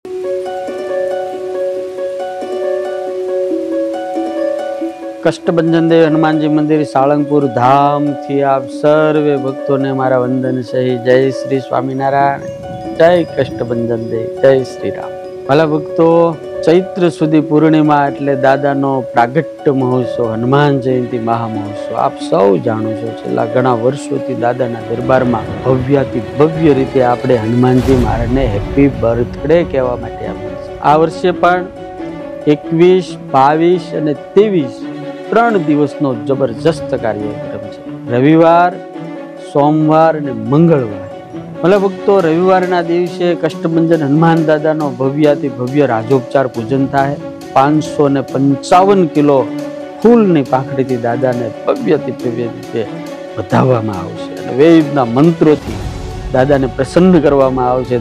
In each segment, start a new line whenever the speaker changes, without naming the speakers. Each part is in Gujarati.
કષ્ટભંજન દેવ હનુમાનજી મંદિર સાળંગપુર ધામ થી આપ સર્વે ભક્તોને મારા વંદન સહિત જય શ્રી સ્વામિનારાયણ, જય કષ્ટભંજન દેવ, જય શ્રી રામ। ભલા ભક્તો, ચૈત્ર સુધી પૂર્ણિમા એટલે દાદાનો પ્રાગટ્ય મહોત્સવ, હનુમાન જયંતિ મહામહોત્સવ આપ સૌ જાણો છો। છેલ્લા ઘણા વર્ષોથી દાદાના દરબારમાં ભવ્યાતિ ભવ્ય રીતે આપણે હનુમાનજી મહારાજને હેપી બર્થડે કહેવા માટે આવ્યા છે। આ વર્ષે પણ 21, 22 અને 23 3 દિવસનો જબરજસ્ત કાર્યક્રમ છે। રવિવાર, સોમવાર અને મંગળવાર। ભલે ભક્તો, રવિવારના દિવસે કષ્ટભંજન હનુમાન દાદાનો ભવ્યાતિ ભવ્ય રાજોપચાર પૂજન થાય। 555 કિલો ફૂલની પાંખડીથી દાદાને ભવ્યથી ભવ્ય રીતે વધાવવામાં આવશે અને વેદના મંત્રોથી દાદાને પ્રસન્ન કરવામાં આવશે।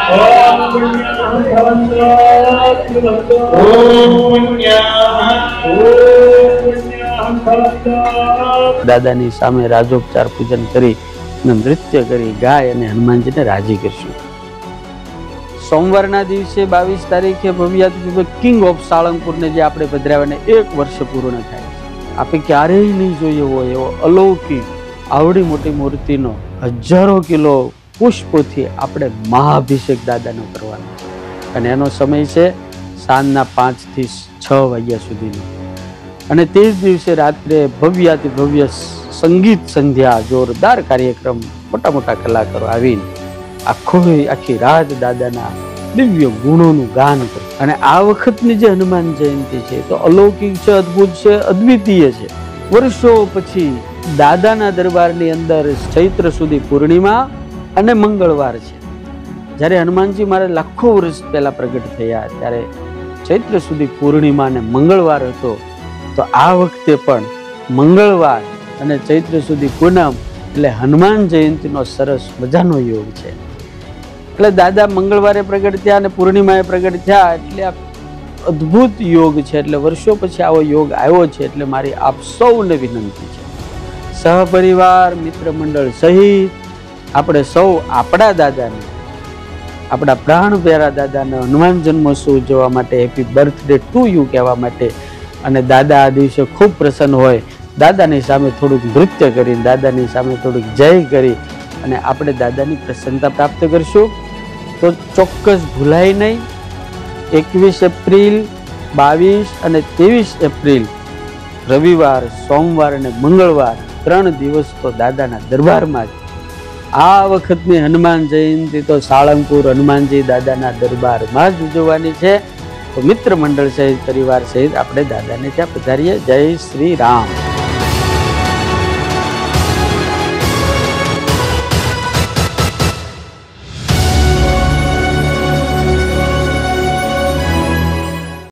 દાદાની સામે રાજોપચાર પૂજન કરી નૃત્ય કરી ગાય અને હનુમાનજીને રાજી કરશું। સોમવારના દિવસે 22 તારીખે ભવ્યાતિ કિંગ ઓફ સાળંગપુરને જે આપણે પધરાવ્યાને 1 વર્ષ પૂર્ણ થાય છે। આપણે ક્યારેય નહીં જોયો હોય એવો અલૌકિક આવડી મોટી મૂર્તિનો હજારો કિલો પુષ્પોથી આપણે મહાઅભિષેક દાદાનો કરવાનો છે અને એનો સમય છે સાંજના 5 થી 6 વાગ્યા સુધીનો। અને તે જ દિવસે રાત્રે ભવ્યાતિ ભવ્ય સંગીત સંધ્યા, જોરદાર કાર્યક્રમ, મોટા મોટા કલાકારો આવીને આખી રાત દાદાના દિવ્ય ગુણોનું ગાન કરે। અને આ વખતની જે હનુમાન જયંતિ છે તો અલૌકિક છે, અદ્ભુત છે, અદ્વિતીય છે। વર્ષો પછી દાદાના દરબારની અંદર ચૈત્ર સુધી પૂર્ણિમા અને મંગળવાર છે। જ્યારે હનુમાનજી મહારાજ લાખો વર્ષ પહેલા પ્રગટ થયા ત્યારે ચૈત્ર સુધી પૂર્ણિમા અને મંગળવાર હતો, તો આ વખતે પણ મંગળવાર અને ચૈત્ર સુધી પૂનમ એટલે હનુમાન જયંતિનો સરસ મજાનો યોગ છે। એટલે દાદા મંગળવારે પ્રગટ થયા અને પૂર્ણિમાએ પ્રગટ થયા એટલે આ અદ્ભુત યોગ છે। એટલે વર્ષો પછી આવો યોગ આવ્યો છે। એટલે મારી આપ સૌને વિનંતી છે, સહપરિવાર મિત્ર મંડળ સહિત આપણે સૌ આપણા દાદાને, આપણા પ્રાણ પ્યારા દાદાને હનુમાન જન્મોત્સવ ઉજવવા માટે હેપી બર્થડે ટુ યુ કહેવા માટે અને દાદા આ દિવસે ખૂબ પ્રસન્ન હોય, દાદાની સામે થોડુંક નૃત્ય કરી, દાદાની સામે થોડુંક જય કરી અને આપણે દાદાની પ્રસન્નતા પ્રાપ્ત કરશું। તો ચોક્કસ ભૂલાય નહીં, 21 એપ્રિલ, 22 અને 23 એપ્રિલ રવિવાર, સોમવાર અને મંગળવાર 3 દિવસ તો દાદાના દરબારમાં જ। આ વખતની હનુમાન જયંતિ તો સાળંગપુર હનુમાનજી દાદાના દરબારમાં જ ઉજવવાની છે। તો મિત્ર મંડળ સહિત, પરિવાર સહિત આપણે દાદાને ત્યાં પધારીએ। જય શ્રી રામ।